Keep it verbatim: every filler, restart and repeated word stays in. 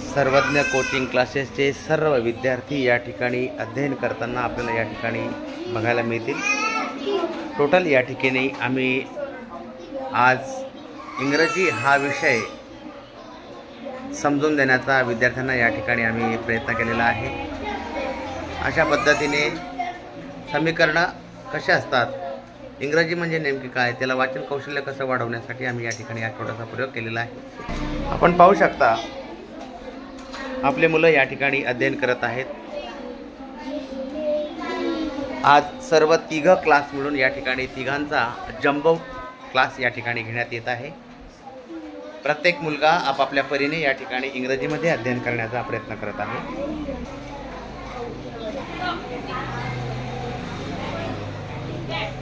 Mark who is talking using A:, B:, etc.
A: सर्वज्ञ कोचिंग क्लासेसचे सर्व विद्यार्थी या ठिकाणी अध्ययन करताना आपल्याला या ठिकाणी बघायला मिळतील। टोटल या ठिकाणी आम्ही आज इंग्रजी हा विषय समजून देण्याचा विद्यार्थ्यांना या ठिकाणी आम्ही प्रयत्न केलेला आहे। अशा पद्धतीने समीकरणं कशा असतात, इंग्रजी म्हणजे नेमकी काय, त्याला वाचन कौशल्य कसं वाढवण्यासाठी आम्ही या ठिकाणी हा छोटासा प्रयोग केलेला आहे। आपण पाहू शकता आपले मुलं या ठिकाणी अध्ययन करत आहेत। आज सर्व तिघ क्लास मिळून या ठिकाणी तिघांचा जम्बो क्लास या ठिकाणी घेण्यात येत आहे। प्रत्येक मुलगा आपापल्या परीने या ठिकाणी इंग्रजीमध्ये अध्ययन करण्याचा प्रयत्न करत आहे।